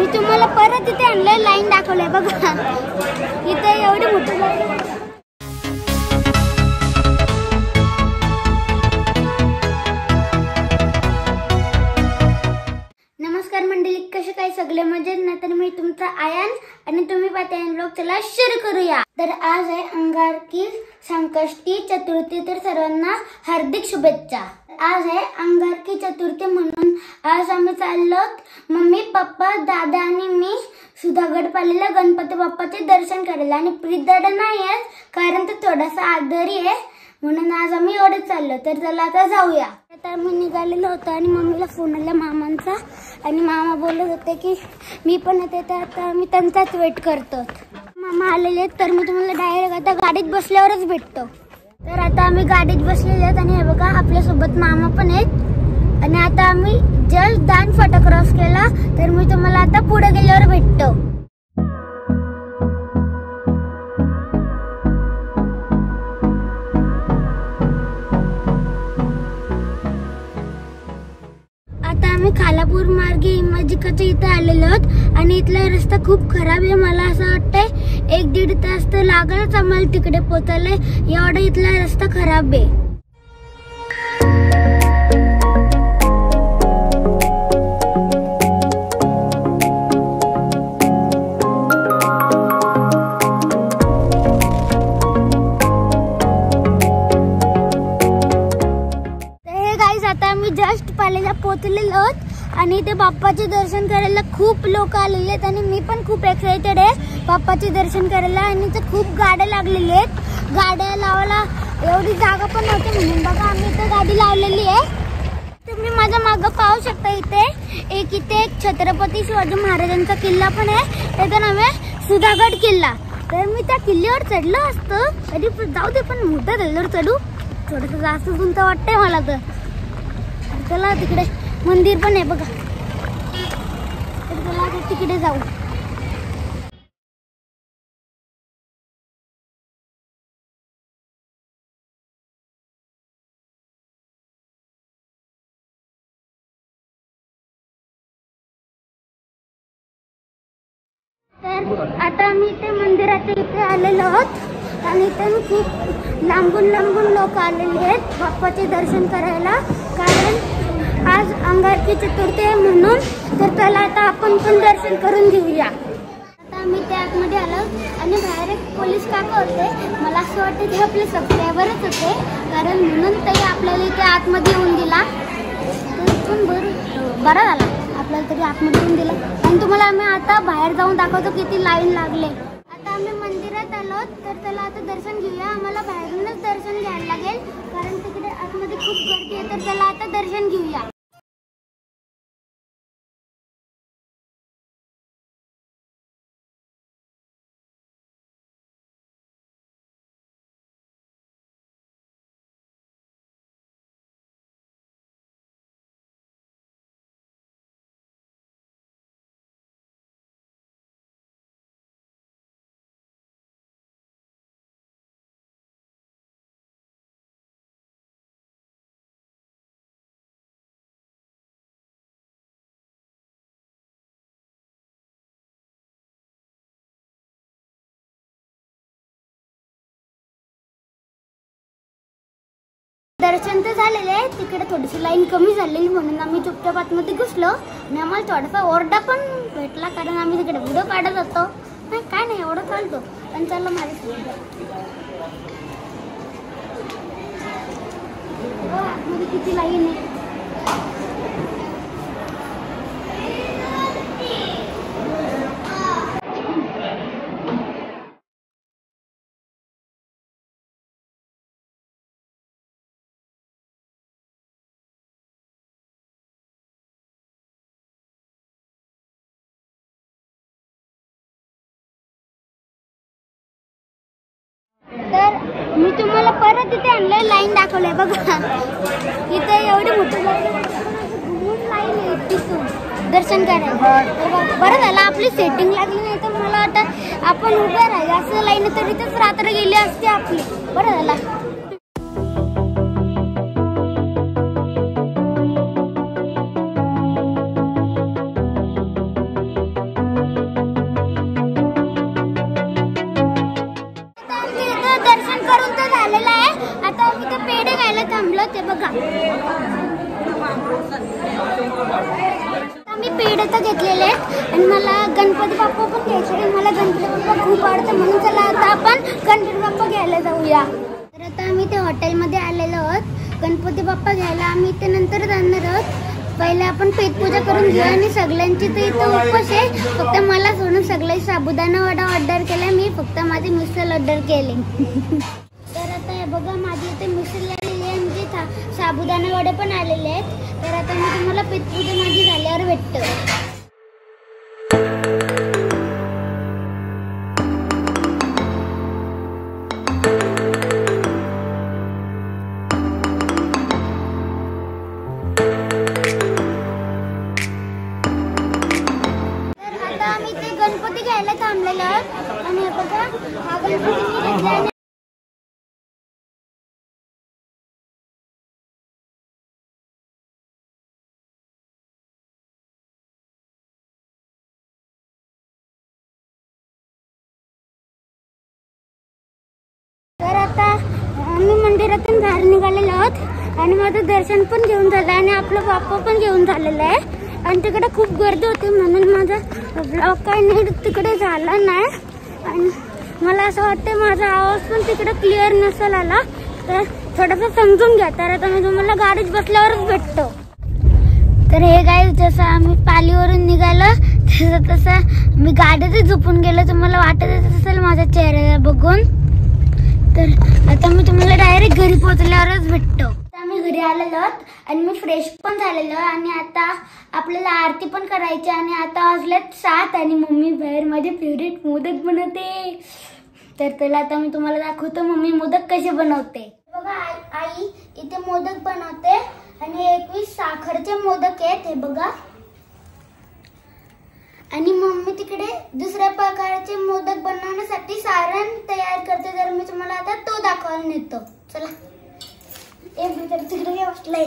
तुम्हाला परत इथे आणलंय, लाईन दाखवलंय बघा. इथे एवढी मोठी लाईन. नमस्कार मंडळी, कसे काय सगळे मजेत ना? तर मी तुमचा आयान आणि तुम्ही पाहताय ब्लॉग. चला सुरू करूया. तर आज आहे अंगारकी संकष्टी चतुर्थी. तर सर्वांना हार्दिक शुभेच्छा. आज आहे अंगारकी चतुर्थी म्हणून आज आम्ही चाललो, मम्मी पप्पा दादा आणि मी सुधागड पालेला गणपती बाप्पाचे दर्शन करायला. आणि प्रीत दादा नाही आहे कारण तो थोडासा आजारी आहे, म्हणून आज आम्ही एवढे चाललो. तर चला आता जाऊया. आता आम्ही निघालेलो होतो आणि मम्मीला फोन आला मामांचा आणि मामा बोलत होते की मी पण येते. तर आता आम्ही त्यांचाच वेट करतो. मामा आलेले आहेत, तर मी तुम्हाला डायरेक्ट आता गाडीत बसल्यावरच भेटतो. तर आता आम्ही गाडीत बसलेले आहेत आणि हे बघा आपल्यासोबत मामा पण आहेत. आणि आता आम्ही जस्ट दान फाटा क्रॉस केला, तर मी तुम्हाला आता पुढे गेल्यावर भेटतो. खालापूर मार्गे इमाजिकाच्या इथे आलेलो आहोत आणि इथला रस्ता खूप खराब आहे. मला असं वाटतंय 1-1.5 तास तर लागलच आम्हाला तिकडे पोहोचायला, एवढा इथला रस्ता खराब आहे. आता आम्ही जस्ट पालेला पोहोचलेलो आहोत आणि ते बाप्पाचे दर्शन करायला खूप लोक आलेले आहेत आणि मी पण खूप एक्साइटेड आहे बाप्पाचे दर्शन करायला. आणि इथे खूप गाड्या लागलेल्या आहेत. गाड्या लावायला एवढी जागा पण नव्हती म्हणून बघा आम्ही इथे गाडी लावलेली आहे. तुम्ही माझ्या मागं पाहू शकता. इथे एक छत्रपती शिवाजी महाराजांचा किल्ला पण आहे, त्याचं नाव आहे सुधागड किल्ला. तर मी त्या किल्ल्यावर चढलो असतो कधी, जाऊ दे पण मोठ्या किल्ल्यावर चढू थोडंसं जास्त तुमचं वाटतंय मला. तर चला तिकडे मंदिर पण आहे बघा, तर चला तिकडे जाऊ. तर आता आम्ही इथे मंदिराच्या इथे आलेलो आहोत आणि इथे खूप लांबून लोक आलेले आहेत बाप्पाचे दर्शन करायला, कारण आज अंगारकी चतुर्थी आहे म्हणून. तर त्याला आता आपण पण दर्शन करून घेऊया. आता आम्ही त्या आतमध्ये आलो आणि बाहेर एक पोलीस काका होते. मला असं वाटतं ते आपले सबस्क्रायबरच होते, कारण म्हणून ते आपल्याला इथे आतमध्ये येऊन दिला. पण बरं झाला आपल्याला तरी आतमध्ये येऊन दिला. आणि तुम्हाला आम्ही आता बाहेर जाऊन दाखवतो किती लाईन लागले. आता आम्ही मंदिरात आलो, तर त्याला आता दर्शन घेऊया. आम्हाला बाहेरूनच दर्शन घ्यायला लागेल कारण तिकडे आतमध्ये खूप गर्दी आहे. तर त्याला आता दर्शन घेऊया. दर्शन तर झालेले आहे. तिकडे थोडीशी लाईन कमी झालेली म्हणून आम्ही चुपचाप आतमध्ये घुसलो आणि आम्हाला थोडासा ओरडा पण भेटला, कारण आम्ही तिकडे व्हिडिओ काढत होतो. नाही काय नाही, एवढं चालतो. पण चाललं माझ्या आतमध्ये किती लाईन आहे. तर मी तुम्हाला परत इथे आणलंय, लाईन दाखवलंय बघा. इथे एवढी मोठी लाईन आहे तिथून दर्शन करायला. बरं झालं आपली सेटिंग लागली, नाही तर मला वाटतं आपण उभं राहिलं असं लाईन तर इथेच रात्र गेली असते आपली. बरं झालं. बघा. मी पेढे तर घेतलेले आहेत आणि मला गणपती बाप्पा पण घ्यायचे. मला गणपती बाप्पा खूप आवडतं म्हणून चला आता आपण गणपती बाप्पा घ्यायला जाऊया. तर आता आम्ही ते हॉटेलमध्ये आलेलो आहोत गणपती बाप्पा घ्यायला. आम्ही ते नंतर जाणार आहोत. पहिले आपण पेटपूजा करून घेऊ आणि सगळ्यांची तर इथं उपवास आहे. फक्त मला सोडून सगळे साबुदाणा वडा ऑर्डर केला. मी फक्त माझी मिसळ ऑर्डर केले. तर आता हे बघा माझी इथे मिसळ आलेली आहे आणि साबुदाणा वडे पण आलेले आहेत. तर आता मी तुम्हाला पेटपूजा माझी झाल्यावर भेटतो. आम्ही ते गणपती घ्यायला थांबलेलो आहोत आणि हे बघा हा गणपती मी घेतला. तर आता आम्ही मंदिरातून बाहेर निघालेलो आहोत आणि माझं दर्शन पण घेऊन झालं आणि आपलं बाप्पा पण घेऊन झालेलं आहे. आणि तिकडे खूप गर्दी होती म्हणून माझा ब्लॉग काही नीट तिकडे झाला नाही. आणि मला असं वाटतं माझा आवाज पण तिकडे क्लिअर नसेल आला तर थोडंसं समजून घ्या. तर आता मी तुम्हाला गाडीत बसल्यावरच भेटतो. तर हे गाईज जसं आम्ही पालीवरून निघालो तसं मी गाडीतच झोपून गेलो. तुम्हाला वाटत असेल माझ्या चेहऱ्याला बघून. तर आता मी तुम्हाला डायरेक्ट घरी पोहोचल्यावरच भेटतो. आम्ही घरी आलेलो आहोत आणि मी फ्रेश पण झालेलो आणि आता आपल्याला आरती पण करायची. आणि आता वाजलेत 7 आणि मम्मी बाहेर माझे फेवरेट मोदक बनवते. तर त्याला आता मी तुम्हाला दाखवतो मम्मी मोदक कसे बनवते. बघा आई इथे मोदक बनवते आणि 21 साखरचे मोदक आहेत हे बघा. आणि मम्मी तिकडे दुसऱ्या प्रकारचे मोदक बनवण्यासाठी सारण तयार करते. तर मी तुम्हाला आता तो दाखवायला नेतो. चला एक मिनिट तिकडे बसलाय.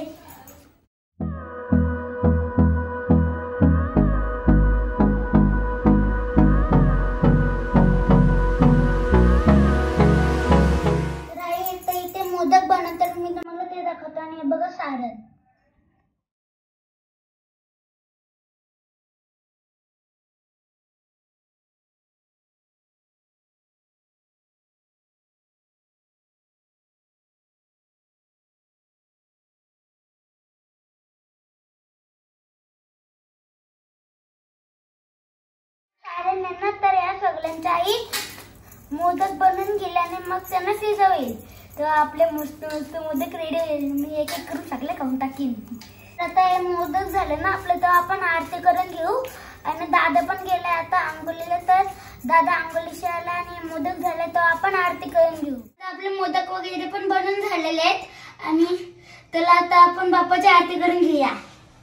इथे मोदक बनवतात मी तुम्हाला ते दाखवतो. आणि हे बघा सारण. तर या सगळ्यांच्या आई मोदक बनवून गेल्याने मग त्यांना शिजवेल तर आपले मस्त मस्त मोदक रेडी होईल. मी एक एक करून सगळे खाऊन टाकीन. आता हे मोदक झाले ना आपले तर आपण आरती करून घेऊ. आणि दादा पण गेलाय आता आंघोळीला. तर दादा आंघोळीशी आला आणि मोदक झाले तर आपण आरती करून घेऊ. आपले मोदक वगैरे पण बनवून झालेले आहेत आणि त्याला आता आपण बाप्पाची आरती करून घेऊया.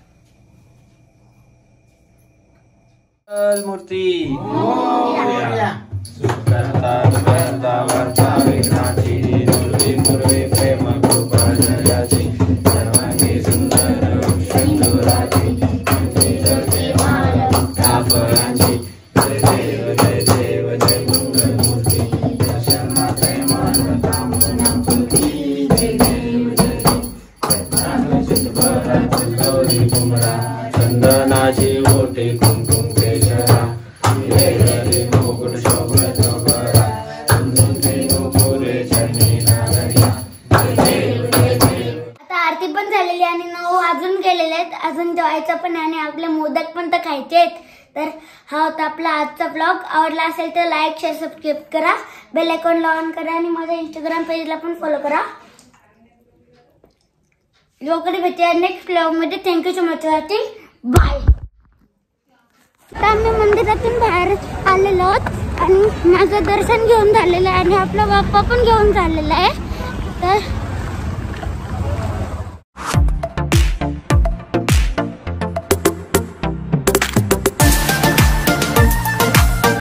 मूर्ती मोरया सुखता सुखता वर्ता विघ्नाची दुर्वी मुर्वी प्रेम कृपा जयाची सर्वांगी सुंदर सिंधुराची जय माया तापरांची जय देव जय मंगल मूर्ती दर्शना प्रेमान कामना पूर्ती जय देव जय चितभरात गौरी कुमरा चंदनाची ओटे कुंकुम आरती पण झालेली आणि 9 वाजून गेलेले आहेत. अजून जेवायचं पण आणि आपले मोदक पण तर खायचे आहेत. तर हा होता आपला आजचा ब्लॉग. आवडला असेल तर लाईक शेअर सबस्क्राईब करा. बेल आयकॉनला ऑन करा आणि माझ्या इंस्टाग्राम पेजला पण फॉलो करा. लवकर भेटूया नेक्स्ट ब्लॉग मध्ये. Thank you so much watching. Bye. आता आम्ही मंदिरातून बाहेर आलेलो आहोत आणि माझं दर्शन घेऊन झालेलं आहे आणि आपला बाप्पा पण घेऊन झालेला आहे. तर